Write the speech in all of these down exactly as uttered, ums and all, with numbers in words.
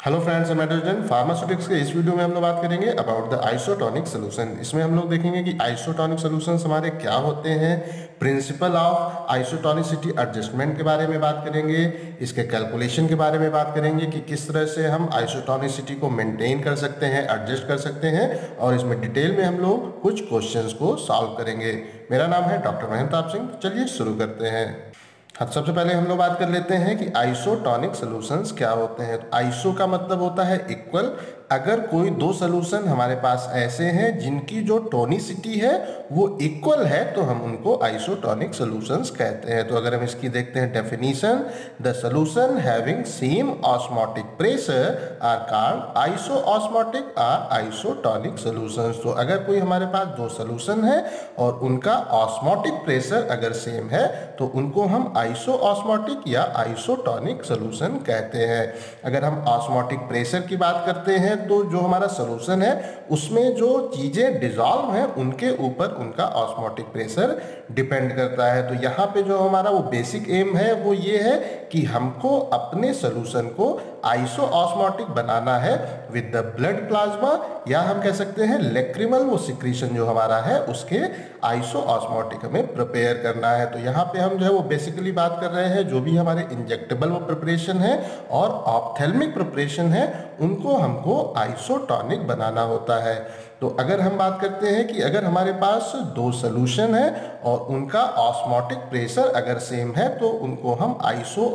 Hello friends, मैं doctor pharmaceutics के इस वीडियो में हम लोग बात करेंगे अबाउट द आइसोटोनिक सॉल्यूशन। इसमें हम लोग देखेंगे कि आइसोटोनिक सॉल्यूशंस हमारे क्या होते हैं, प्रिंसिपल ऑफ आइसोटोनिसिटी एडजस्टमेंट के बारे में बात करेंगे, इसके कैलकुलेशन के बारे में बात करेंगे कि किस तरह से हम आइसोटोनिसिटी को मेंटेन कर सकते हैं, एडजस्ट कर सकते हैं, और इसमें डिटेल में हम लोग कुछ क्वेश्चंस को सॉल्व करेंगे। मेरा नाम है डॉक्टर महेंताब सिंह। चलिए शुरू करते हैं। हाँ, सबसे पहले हम लोग बात कर लेते हैं कि आइसोटोनिक सॉल्यूशंस क्या होते हैं। तो आइसो का मतलब होता है इक्वल। अगर कोई दो सॉल्यूशन हमारे पास ऐसे हैं जिनकी जो टोनिसिटी है वो इक्वल है तो हम उनको आइसोटोनिक सॉल्यूशंस कहते हैं। तो अगर हम इसकी देखते हैं definition, the solution having same osmotic pressure are called isoosmotic or isotonic solutions. तो अगर कोई हमारे पास दो सॉल्यूशन है और उनका ऑस्मोटिक प्रेशर अगर सेम है तो उनको हम आइसोऑस्मोटिक या आइसोटोनिक सॉल्यूशन कहते हैं। अगर हम ऑस्मोटिक प्रेशर की बात करते हैं तो जो हमारा सॉल्यूशन है उसमें जो चीजें डिसॉल्व हैं उनके ऊपर उनका ऑस्मोटिक प्रेशर डिपेंड करता है। तो यहाँ पे जो हमारा वो बेसिक एम है वो ये है कि हमको अपने सॉल्यूशन को आइसोऑस्मोटिक बनाना है विद द ब्लड प्लाज्मा, या हम कह सकते हैं लेक्रिमल वो सिक्रीशन जो हमारा है उसके आइसोऑस्मोटिक हमें प्रिपेयर करना है। तो यहाँ पे हम जो है वो बेसिकली बात कर रहे हैं जो भी हमारे इंजेक्टेबल वो प्रिपरेशन है और ऑप्थेल्मिक प्रिपरेशन है उनको हमको आइसोटोनिक बनाना होता है। तो अगर हम बात करते हैं कि अगर हमारे पास दो सॉल्यूशन है और उनका ऑस्मोटिक प्रेशर अगर सेम है तो उनको हम आइसो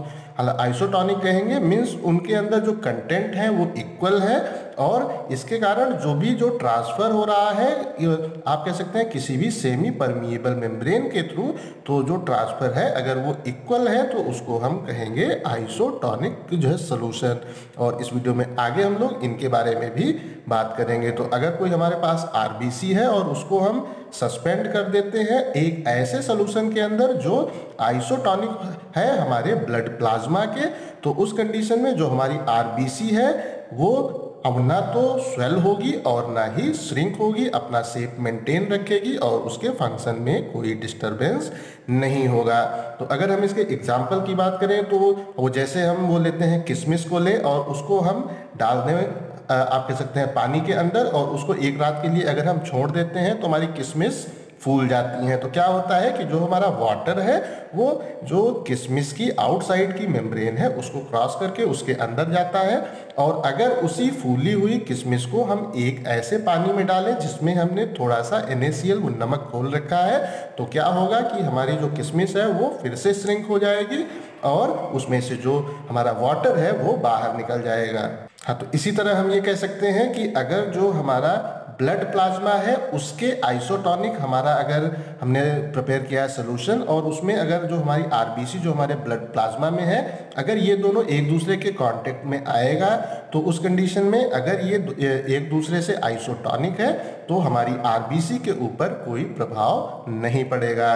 आइसोटोनिक कहेंगे। मीन्स उनके अंदर जो कंटेंट है वो इक्वल है और इसके कारण जो भी जो ट्रांसफर हो रहा है आप कह सकते हैं किसी भी सेमी परमिएबल मेम्ब्रेन के थ्रू, तो जो ट्रांसफर है अगर वो इक्वल है तो उसको हम कहेंगे आइसोटोनिक जो है सॉल्यूशन। और इस वीडियो में आगे हम लोग इनके बारे में भी बात करेंगे। तो अगर कोई हमारे पास आरबीसी है और उसको हम सस्पेंड कर देते हैं एक ऐसे सॉल्यूशन के अंदर जो आइसोटोनिक है हमारे ब्लड प्लाज्मा के, तो उस कंडीशन में जो हमारी आरबीसी है वो अब ना तो स्वेल होगी और ना ही श्रिंक होगी, अपना शेप मेंटेन रखेगी और उसके फंक्शन में कोई डिस्टरबेंस नहीं होगा। तो अगर हम इसके एग्जाम्पल की बात करें तो वो जैसे हम वो लेते हैं किशमिश को ले और उसको हम डालने में आप कह सकते हैं पानी के अंदर, और उसको एक रात के लिए अगर हम छोड़ देते हैं तो हमारी किशमिश फूल जाती हैं। तो क्या होता है कि जो हमारा वाटर है वो जो किशमिश की आउटसाइड की मेम्ब्रेन है उसको क्रॉस करके उसके अंदर जाता है, और अगर उसी फूली हुई किशमिश को हम एक ऐसे पानी में डालें जिसमें हमने थोड़ा सा एन ए सी एल वो नमक घोल रखा है, तो क्या होगा कि हमारी जो किशमिश है वो फिर से श्रिंक हो जाएगी और उसमें से जो हमारा वाटर है वो बाहर निकल जाएगा। हाँ, तो इसी तरह हम ये कह सकते हैं कि अगर जो हमारा ब्लड प्लाज्मा है उसके आइसोटोनिक हमारा अगर हमने प्रिपेयर किया है सोल्यूशन और उसमें अगर जो हमारी आरबीसी जो हमारे ब्लड प्लाज्मा में है अगर ये दोनों एक दूसरे के कांटेक्ट में आएगा तो उस कंडीशन में अगर ये एक दूसरे से आइसोटोनिक है तो हमारी आरबीसी के ऊपर कोई प्रभाव नहीं पड़ेगा।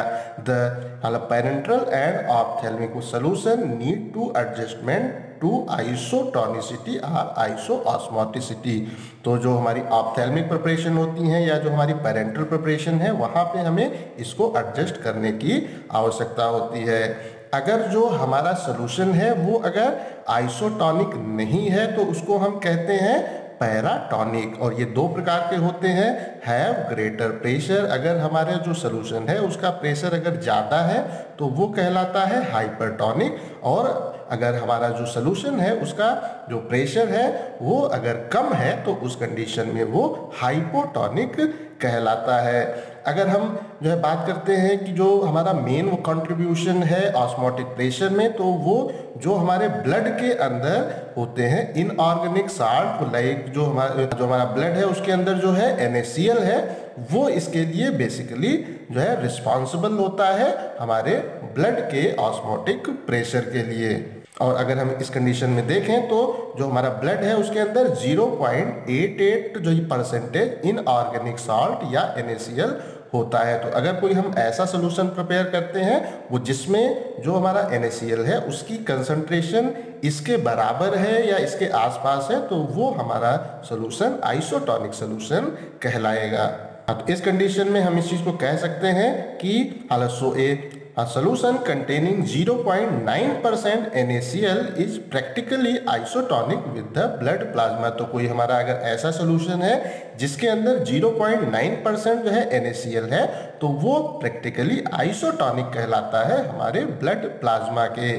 The parental and ophthalmic solution need to adjustment to isotonicity और आइसोऑस्मोटिसिटी। तो जो हमारी ऑप्थेल्मिक प्रिपरेशन होती हैं या जो हमारी पेरेंटल प्रिपरेशन है वहाँ पे हमें इसको एडजस्ट करने की आवश्यकता होती है। अगर जो हमारा सॉल्यूशन है वो अगर आइसोटोनिक नहीं है तो उसको हम कहते हैं पैराटोनिक, और ये दो प्रकार के होते हैं। हैव ग्रेटर प्रेशर, अगर हमारे जो सॉल्यूशन है उसका प्रेशर अगर ज़्यादा है तो वो कहलाता है हाइपरटोनिक, और अगर हमारा जो सॉल्यूशन है उसका जो प्रेशर है वो अगर कम है तो उस कंडीशन में वो हाइपोटोनिक कहलाता है। अगर हम जो है बात करते हैं कि जो हमारा मेन वो कंट्रीब्यूशन है ऑस्मोटिक प्रेशर में, तो वो जो हमारे ब्लड के अंदर होते हैं इनऑर्गेनिक साल्ट, लाइक जो हमारा जो हमारा ब्लड है उसके अंदर जो है एन ए सी एल है वो इसके लिए बेसिकली जो है रिस्पॉन्सिबल होता है हमारे ब्लड के ऑस्मोटिक प्रेशर के लिए। और अगर हम इस कंडीशन में देखें तो जो हमारा ब्लड है उसके अंदर ज़ीरो पॉइंट एट एट जो ये परसेंटेज इनऑर्गेनिक सॉल्ट या एन ए सी एल होता है। तो अगर कोई हम ऐसा सोल्यूशन प्रिपेयर करते हैं वो जिसमें जो हमारा एन ए सी एल है उसकी कंसंट्रेशन इसके बराबर है या इसके आसपास है तो वो हमारा सोल्यूशन आइसोटोनिक सोल्यूशन कहलाएगा। तो इस कंडीशन में हम इस चीज़ को कह सकते हैं कि हालांकि A solution containing zero point nine percent N A C L is practically isotonic with the blood plasma। तो कोई हमारा अगर ऐसा सोल्यूशन है जिसके अंदर zero point nine percent जो है N A C L है तो वो प्रैक्टिकली आइसोटॉनिक कहलाता है हमारे ब्लड प्लाज्मा के।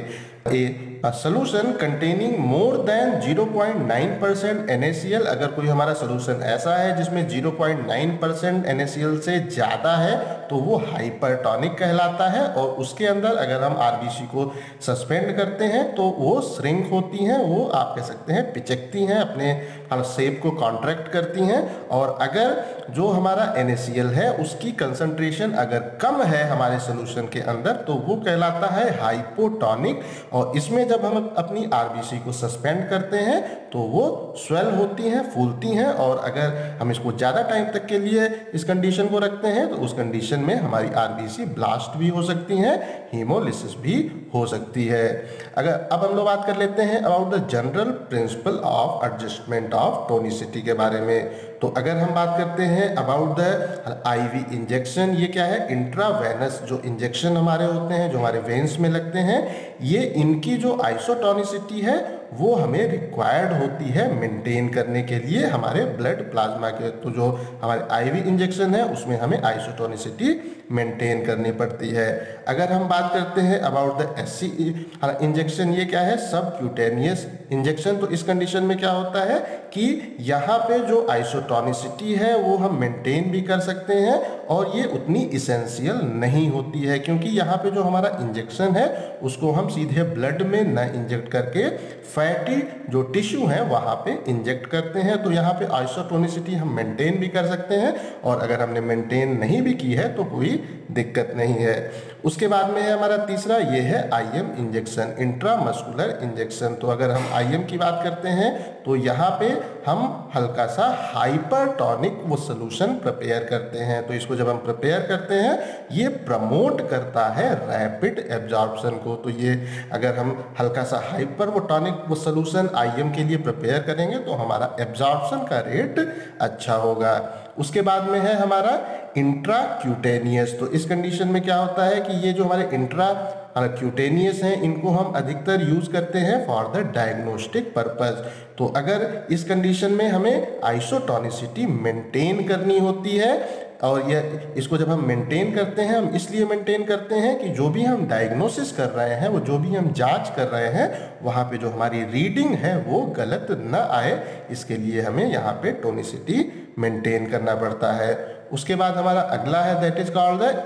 A solution containing more than zero point nine percent N A C L, अगर कोई हमारा सोल्यूशन ऐसा है जिसमें zero point nine percent N A C L से ज़्यादा है तो वो हाइपरटॉनिक कहलाता है। और उसके अंदर अगर हम R B C को सस्पेंड करते हैं तो वो श्रिंक होती हैं, वो आप कह सकते हैं पिचकती हैं, अपने शेप को कॉन्ट्रैक्ट करती हैं। और अगर जो हमारा N A C L है उसकी कंसंट्रेशन अगर कम है हमारे सोल्यूशन के अंदर तो वो कहलाता है हाइपोटॉनिक। और इसमें जब हम अपनी R B C को सस्पेंड करते हैं तो वो स्वेल होती हैं, फूलती हैं। और अगर हम इसको ज़्यादा टाइम तक के लिए इस कंडीशन को रखते हैं तो उस कंडीशन में हमारी R B C ब्लास्ट भी हो सकती हैं, हीमोलिसिस भी हो सकती है। अगर अब हम लोग बात कर लेते हैं about the general principle of adjustment of tonicity के बारे में। तो अगर हम बात करते हैं अबाउट द आईवी इंजेक्शन, ये क्या है, इंट्रावेनस जो इंजेक्शन हमारे होते हैं जो हमारे वेन्स में लगते हैं, ये इनकी जो आइसोटोनिसिटी है वो हमें रिक्वायर्ड होती है मेंटेन करने के लिए हमारे ब्लड प्लाज्मा के। तो जो हमारे आईवी इंजेक्शन है उसमें हमें आइसोटोनिसिटी मेंटेन करनी पड़ती है। अगर हम बात करते हैं अबाउट द एससी इंजेक्शन, ये क्या है, सब क्यूटेनियस इंजेक्शन। तो इस कंडीशन में क्या होता है कि यहाँ पे जो आइसोटोनिसिटी है वो हम मेंटेन भी कर सकते हैं और ये उतनी इसेंशियल नहीं होती है, क्योंकि यहाँ पे जो हमारा इंजेक्शन है उसको हम सीधे ब्लड में न इंजेक्ट करके फैटी जो टिश्यू है वहाँ पे इंजेक्ट करते हैं। तो यहाँ पे आइसोटोनिसिटी हम मेंटेन भी कर सकते हैं और अगर हमने मेंटेन नहीं भी की है तो कोई दिक्कत नहीं है। उसके बाद में है हमारा तीसरा, ये है आईएम इंजेक्शन, इंट्रामस्कुलर इंजेक्शन। तो अगर हम आईएम की बात करते हैं तो यहाँ पे हम हल्का सा हाइपरटॉनिक वो सोल्यूशन प्रिपेयर करते हैं। तो इसको जब हम प्रिपेयर करते हैं ये प्रमोट करता है रैपिड एब्जॉर्प्शन को। तो ये अगर हम हल्का सा हाइपर वो टॉनिक वो सोल्यूशन आईएम के लिए प्रिपेयर करेंगे तो हमारा एब्जॉर्प्शन का रेट अच्छा होगा। उसके बाद में है हमारा इंट्राक्यूटेनियस। तो इस कंडीशन में क्या होता है कि ये जो हमारे इंट्रा क्यूटेनियस हैं इनको हम अधिकतर यूज करते हैं फॉर द डायग्नोस्टिक पर्पस। तो अगर इस कंडीशन में हमें आइसोटोनिसिटी मेंटेन करनी होती है और ये इसको जब हम मेंटेन करते हैं, हम इसलिए मेंटेन करते हैं कि जो भी हम डायग्नोसिस कर रहे हैं, वो जो भी हम जांच कर रहे हैं, वहाँ पे जो हमारी रीडिंग है वो गलत न आए, इसके लिए हमें यहाँ पे टोनिसिटी मेंटेन करना पड़ता है। उसके बाद हमारा अगला है that is called the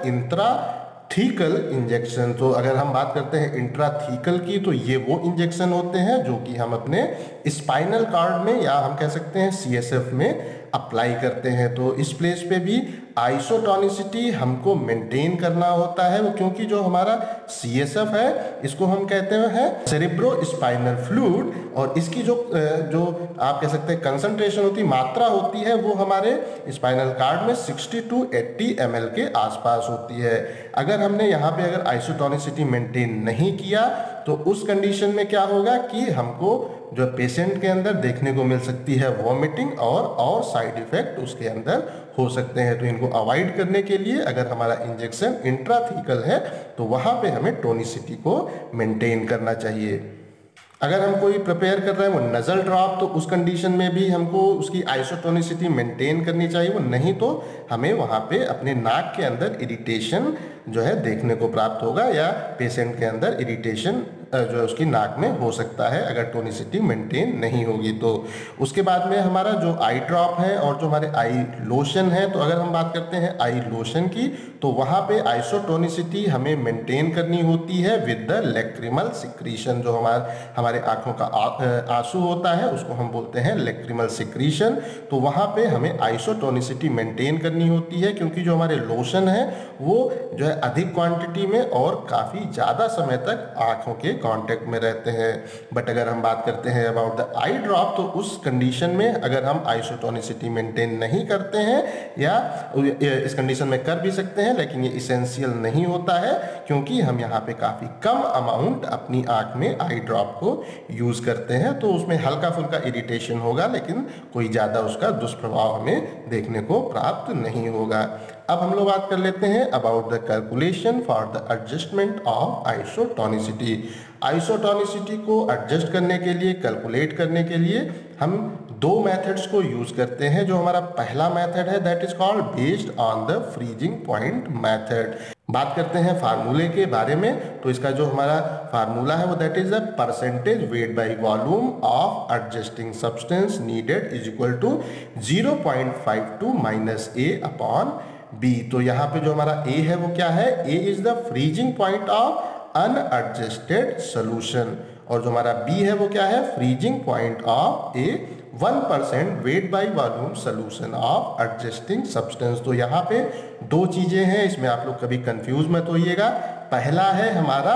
intrathecal injection. तो अगर हम बात करते हैं इंट्राथीकल की तो ये वो इंजेक्शन होते हैं जो कि हम अपने स्पाइनल कॉर्ड में या हम कह सकते हैं सीएसएफ में अप्लाई करते हैं। तो इस प्लेस पे भी आइसोटोनिसिटी हमको मेंटेन करना होता है, वो क्योंकि जो हमारा सीएसएफ है इसको हम कहते हैं सेरेब्रो स्पाइनल फ्लूइड और इसकी जो जो आप कह सकते हैं कंसंट्रेशन होती है, मात्रा होती है, वो हमारे स्पाइनल कार्ड में sixty to eighty M L के आसपास होती है। अगर हमने यहाँ पे अगर आइसोटोनिसिटी मेंटेन नहीं किया तो उस कंडीशन में क्या होगा कि हमको जो पेशेंट के अंदर देखने को मिल सकती है वॉमिटिंग और और साइड इफेक्ट उसके अंदर हो सकते हैं। तो इनको अवॉइड करने के लिए अगर हमारा इंजेक्शन इंट्राथीकल है तो वहाँ पे हमें टोनिसिटी को मेंटेन करना चाहिए। अगर हम कोई प्रिपेयर कर रहे हैं वो नज़ल ड्रॉप, तो उस कंडीशन में भी हमको उसकी आइसोटोनिसिटी मेंटेन करनी चाहिए, वो नहीं तो हमें वहाँ पे अपने नाक के अंदर इरिटेशन जो है देखने को प्राप्त होगा या पेशेंट के अंदर इरिटेशन जो है उसकी नाक में हो सकता है अगर टोनिसिटी मेंटेन नहीं होगी। तो उसके बाद में हमारा जो आई ड्रॉप है और जो हमारे आई लोशन है, तो अगर हम बात करते हैं आई लोशन की तो वहाँ पे आइसोटोनिसिटी हमें मेंटेन करनी होती है विद द लैक्रिमल सिक्रीशन। जो हमारे हमारे आँखों का आंसू होता है उसको हम बोलते हैं लैक्रिमल सिक्रीशन। तो वहाँ पे हमें आइसोटोनिसिटी मेंटेन करनी होती है क्योंकि जो हमारे लोशन है वो जो है अधिक क्वांटिटी में और काफ़ी ज़्यादा समय तक आँखों के कांटेक्ट में रहते हैं। बट अगर हम बात करते हैं अबाउट द आई ड्रॉप तो उस कंडीशन में अगर हम आइसोटोनिसिटी मेंटेन नहीं करते हैं या इस कंडीशन में कर भी सकते हैं लेकिन ये इसेंशियल नहीं होता है क्योंकि हम यहाँ पे काफ़ी कम अमाउंट अपनी आँख में आई ड्रॉप को यूज़ करते हैं। तो उसमें हल्का फुल्का इरिटेशन होगा लेकिन कोई ज़्यादा उसका दुष्प्रभाव हमें देखने को प्राप्त नहीं होगा। अब हम लोग बात कर लेते हैं about the calculation for the adjustment of isotonicity. Isotonicity को एडजस्ट करने के लिए, कैलकुलेट करने के लिए हम दो मेथड्स को यूज करते हैं। जो हमारा पहला मेथड है that is called based on the freezing point method. बात करते हैं फार्मूले के बारे में, तो इसका जो हमारा फार्मूला है वो that is the percentage weight by volume of adjusting substance needed is equal to zero point five two minus A upon B. तो यहाँ पे जो हमारा ए है वो क्या है, A is the freezing point of unadjusted solution, और जो हमारा बी है वो क्या है, freezing point of a one percent weight by volume solution of adjusting substance. तो यहाँ पे दो चीजें हैं, इसमें आप लोग कभी कंफ्यूज मत होइएगा। पहला है हमारा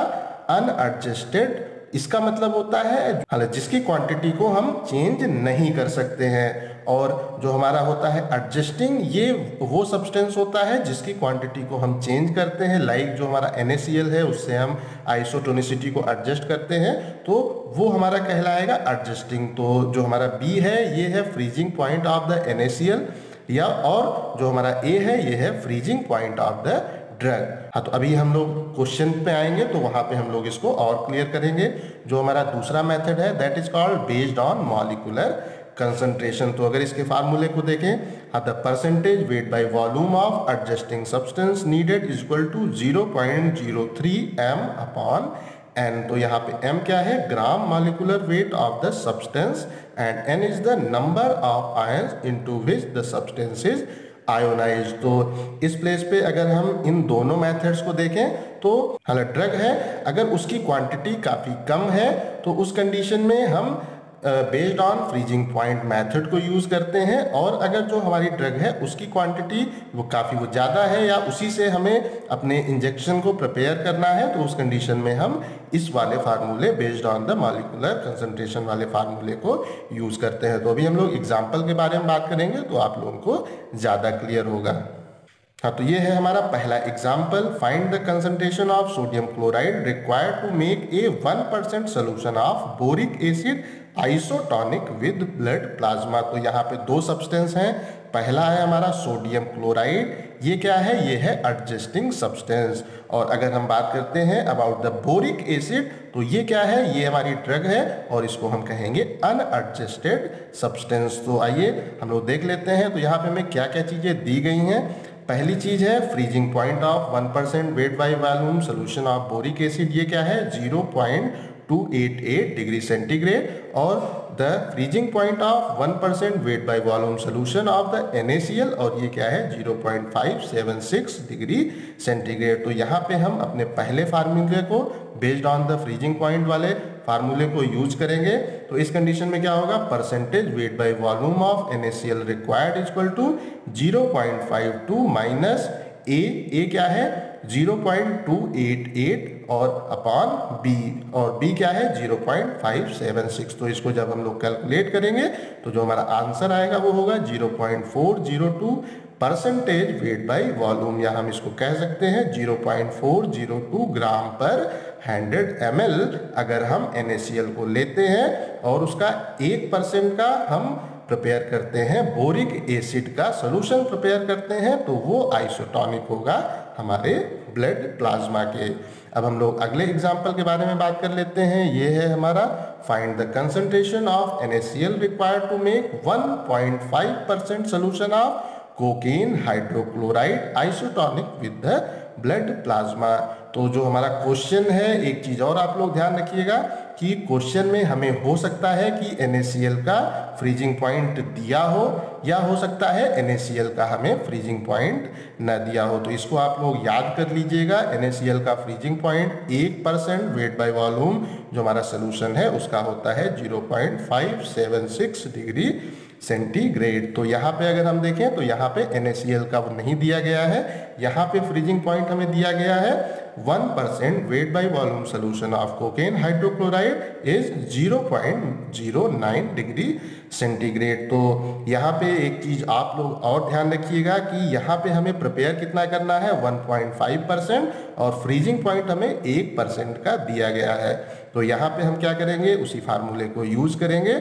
अनएडजस्टेड, इसका मतलब होता है जिसकी क्वांटिटी को हम चेंज नहीं कर सकते हैं, और जो हमारा होता है एडजस्टिंग, ये वो सब्सटेंस होता है जिसकी क्वांटिटी को हम चेंज करते हैं। लाइक जो हमारा एन ए सी एल है उससे हम आइसोटोनिसिटी को एडजस्ट करते हैं, तो वो हमारा कहलाएगा एडजस्टिंग। तो जो हमारा बी है ये है freezing point of the N A C L, या और जो हमारा ए है ये है freezing point of the drug. हाँ, तो अभी हम लोग क्वेश्चन पे आएंगे तो वहां पे हम लोग इसको और क्लियर करेंगे। जो हमारा दूसरा मेथड है that is called based on molecular concentration. तो अगर इसके फार्मूले को देखें, हाँ, the percentage weight by volume of adjusting substance needed is equal to zero point zero three M upon N. तो यहाँ पे m क्या है, gram molecular weight of the substance, and n is the number of ions into which the substance is ionize. तो इस place पे अगर हम इन दोनों मेथड्स को देखें तो हालांकि ड्रग है, अगर उसकी क्वांटिटी काफ़ी कम है तो उस कंडीशन में हम based on freezing point method को यूज़ करते हैं, और अगर जो हमारी ड्रग है उसकी क्वांटिटी वो काफ़ी वो ज़्यादा है या उसी से हमें अपने इंजेक्शन को प्रिपेयर करना है, तो उस कंडीशन में हम इस वाले फार्मूले based on the molecular concentration वाले फार्मूले को यूज़ करते हैं। तो अभी हम लोग एग्जाम्पल के बारे में बात करेंगे तो आप लोगों को ज़्यादा क्लियर होगा। हाँ, तो ये है हमारा पहला example, find the concentration of sodium chloride required to make a one percent solution of boric acid isotonic with blood plasma. तो यहाँ पे दो सब्सटेंस हैं, पहला है हमारा सोडियम क्लोराइड, ये क्या है, ये है एडजस्टिंग सब्सटेंस। और अगर हम बात करते हैं अबाउट द बोरिक एसिड, तो ये क्या है, ये हमारी ड्रग है और इसको हम कहेंगे अनएडजस्टेड सब्सटेंस। तो आइए हम लोग देख लेते हैं। तो यहाँ पे हमें क्या क्या चीज़ें दी गई हैं। पहली चीज है freezing point of one percent weight by volume solution of boric acid, ये क्या है, zero point two eight eight degree centigrade, और the freezing point of one percent weight by volume solution of the N A C L, और ये क्या है, zero point five seven six degree centigrade. तो यहाँ पे हम अपने पहले फार्मूले को based on the freezing point वाले फार्मूले को यूज करेंगे। तो इस कंडीशन में क्या होगा, percentage weight by volume of N A C L required equal to zero point five two minus A, A क्या है, zero point two eight eight, और अपॉन बी, और बी क्या है, zero point five seven six. तो इसको जब हम लोग कैलकुलेट करेंगे तो जो हमारा आंसर आएगा वो होगा zero point four zero two percentage weight by volume, या हम इसको कह सकते हैं zero point four zero two gram per hundred M L. अगर हम एन ए सी एल को लेते हैं और उसका एक परसेंट का हम प्रिपेयर करते हैं, बोरिक एसिड का सोल्यूशन प्रिपेयर करते हैं, तो वो आइसोटोनिक होगा हमारे ब्लड प्लाज्मा के। अब हम लोग अगले एग्जाम्पल के बारे में बात कर लेते हैं। ये है हमारा find the concentration of N A C L required to make one point five percent solution of cocaine hydrochloride isotonic with the blood plasma. तो जो हमारा क्वेश्चन है, एक चीज और आप लोग ध्यान रखिएगा कि क्वेश्चन में हमें हो सकता है कि एन ए सी एल का फ्रीजिंग पॉइंट दिया हो, या हो सकता है एन ए सी एल का हमें फ्रीजिंग पॉइंट न दिया हो। तो इसको आप लोग याद कर लीजिएगा। एन ए सी एल का फ्रीजिंग पॉइंट एक परसेंट वेट बाय वॉल्यूम जो हमारा सोल्यूशन है उसका होता है zero point five seven six degree centigrade. तो यहाँ पे अगर हम देखें तो यहाँ पे एन ए सी एल का वो नहीं दिया गया है, यहाँ पे फ्रीजिंग पॉइंट हमें दिया गया है one percent weight by volume solution of cocaine hydrochloride is zero point zero nine degree centigrade. तो यहाँ पे एक चीज आप लोग और ध्यान रखिएगा कि यहाँ पे हमें प्रिपेयर कितना करना है, वन पॉइंट फाइव परसेंट, और फ्रीजिंग पॉइंट हमें एक परसेंट का दिया गया है। तो यहाँ पे हम क्या करेंगे, उसी फार्मूले को यूज करेंगे।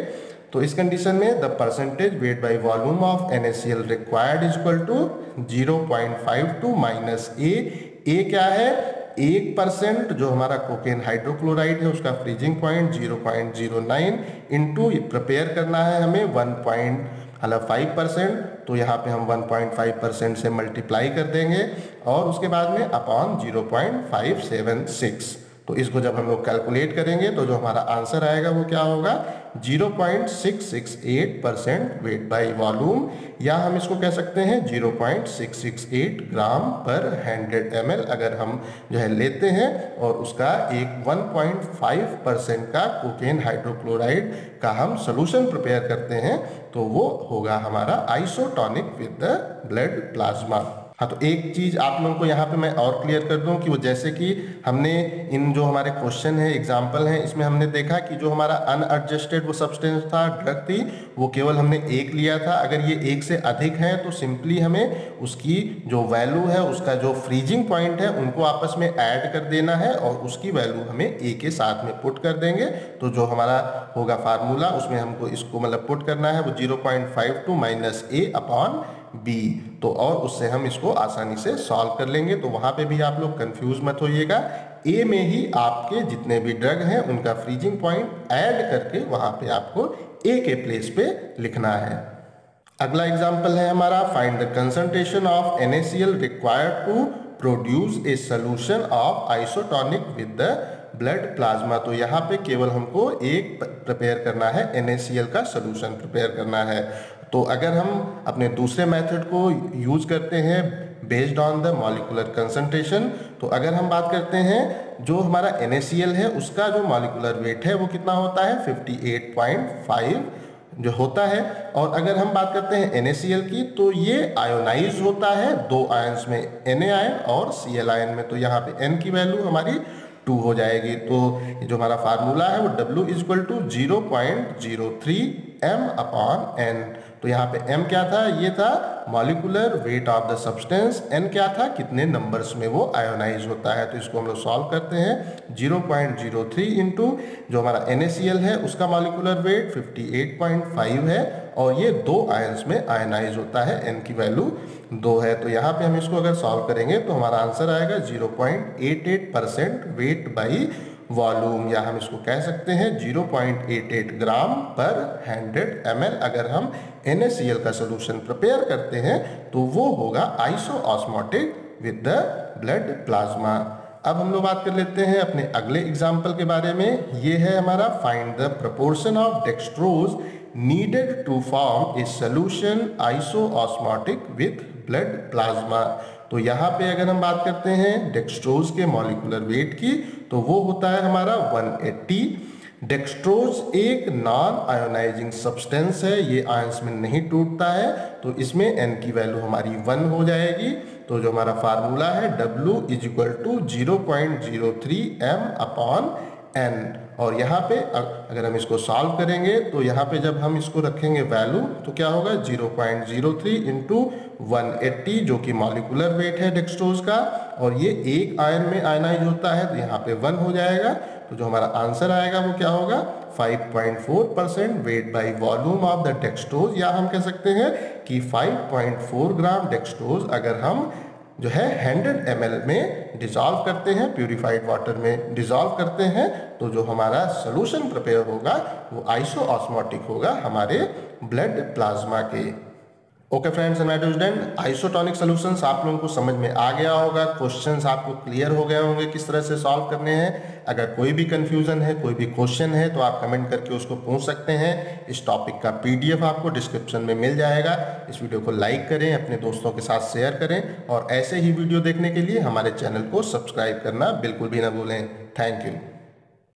तो इस कंडीशन में the percentage weight by volume of N A C L required is equal to zero point five two minus A. A क्या है, एक परसेंट जो हमारा कोकेन हाइड्रोक्लोराइड है उसका freezing point zero point zero nine into prepare करना है हमें वन पॉइंट मतलब फाइव परसेंट, तो यहाँ पे हम वन पॉइंट फाइव परसेंट से मल्टीप्लाई कर देंगे और उसके बाद में upon zero point five seven six. तो इसको जब हम लोग कैलकुलेट करेंगे तो जो हमारा आंसर आएगा वो क्या होगा, zero point six six eight percent weight by volume, या हम इसको कह सकते हैं zero point six six eight gram per hundred M L अगर हम जो है लेते हैं और उसका एक वन पॉइंट फाइव परसेंट का कोकेन हाइड्रोक्लोराइड का हम सोल्यूशन प्रिपेयर करते हैं तो वो होगा हमारा isotonic with the blood plasma. हाँ, तो एक चीज़ आप लोगों को यहाँ पे मैं और क्लियर कर दूँ कि वो जैसे कि हमने इन जो हमारे क्वेश्चन है एग्जाम्पल हैं इसमें हमने देखा कि जो हमारा अनएडजस्टेड वो सब्सटेंस था, ड्रग थी, वो केवल हमने एक लिया था। अगर ये एक से अधिक है तो सिंपली हमें उसकी जो वैल्यू है, उसका जो फ्रीजिंग पॉइंट है, उनको आपस में ऐड कर देना है और उसकी वैल्यू हमें ए के साथ में पुट कर देंगे। तो जो हमारा होगा फार्मूला उसमें हमको इसको मतलब पुट करना है वो zero point five two minus A upon B, तो और उससे हम इसको आसानी से सॉल्व कर लेंगे। तो वहां पे भी आप लोग कंफ्यूज मत होइएगा, ए में ही आपके जितने भी ड्रग हैं उनका फ्रीजिंग पॉइंट ऐड करके वहां पे आपको ए के प्लेस पे लिखना है। अगला एग्जांपल है हमारा, find the concentration of N A C L required to produce a solution of isotonic with the blood plasma. तो यहाँ पे केवल हमको एक प्रिपेयर करना है, एन ए सी एल का सोल्यूशन प्रिपेयर करना है। तो अगर हम अपने दूसरे मेथड को यूज करते हैं based on the molecular concentration, तो अगर हम बात करते हैं जो हमारा एन ए सी एल है उसका जो मॉलिक्यूलर वेट है वो कितना होता है, फिफ्टी एट पॉइंट फाइव जो होता है। और अगर हम बात करते हैं एन ए सी एल की तो ये आयोनाइज होता है दो आयंस में, एन ए आयन और सी एल आयन में। तो यहाँ पे n की वैल्यू हमारी टू हो जाएगी। तो जो हमारा फार्मूला है वो W is equal to zero point zero three M upon N. तो यहाँ पे m क्या था, ये था molecular weight of the substance, n क्या था, कितने नंबर्स में वो आयोनाइज होता है। तो इसको हम लोग सॉल्व करते हैं, zero point zero three into जो हमारा एन ए सी एल है उसका molecular weight fifty eight point five है और ये दो आयंस में आयोनाइज होता है, n की वैल्यू दो है। तो यहाँ पे हम इसको अगर सॉल्व करेंगे तो हमारा आंसर आएगा zero point eight eight percent weight by volume, या हम इसको कह सकते हैं zero point eight eight gram per hundred M L. अगर हम एन ए सी एल का सोल्यूशन प्रिपेयर करते हैं तो वो होगा isoosmotic with the blood plasma. अब हम लोग बात कर लेते हैं अपने अगले एग्जाम्पल के बारे में। ये है हमारा, find the proportion of dextrose needed to form a solution isoosmotic with blood plasma. तो यहाँ पे अगर हम बात करते हैं डेक्सट्रोज के मॉलिक्यूलर वेट की तो वो होता है हमारा वन एट्टी। डेक्सट्रोज एक नॉन आयोनाइजिंग सब्सटेंस है, ये आयंस में नहीं टूटता है, तो इसमें n की वैल्यू हमारी वन हो जाएगी। तो जो हमारा फार्मूला है W is equal to zero point zero three M upon n। और यहाँ पे अगर हम इसको सॉल्व करेंगे तो यहाँ पे जब हम इसको रखेंगे वैल्यू तो क्या होगा, zero point zero three into one eighty जो कि मॉलिक्यूलर वेट है डेक्सट्रोज का, और ये एक आयन में आयनाइज होता है तो यहाँ पे वन हो जाएगा। तो जो हमारा आंसर आएगा वो क्या होगा, five point four percent weight by volume of the dextrose, या हम कह सकते हैं कि five point four gram dextrose अगर हम जो है हंड्रेड एम एल में डिसॉल्व करते हैं, प्यूरिफाइड वाटर में डिसॉल्व करते हैं, तो जो हमारा सोल्यूशन प्रिपेयर होगा वो आइसोऑस्मोटिक होगा हमारे ब्लड प्लाज्मा के। Okay friends and my dear student, isotonic solutions आप लोगों को समझ में आ गया होगा, क्वेश्चंस आपको क्लियर हो गए होंगे किस तरह से सॉल्व करने हैं। अगर कोई भी कंफ्यूजन है, कोई भी क्वेश्चन है तो आप कमेंट करके उसको पूछ सकते हैं। इस टॉपिक का पीडीएफ आपको डिस्क्रिप्शन में मिल जाएगा। इस वीडियो को लाइक करें, अपने दोस्तों के साथ शेयर करें और ऐसे ही वीडियो देखने के लिए हमारे चैनल को सब्सक्राइब करना बिल्कुल भी ना भूलें। Thank you.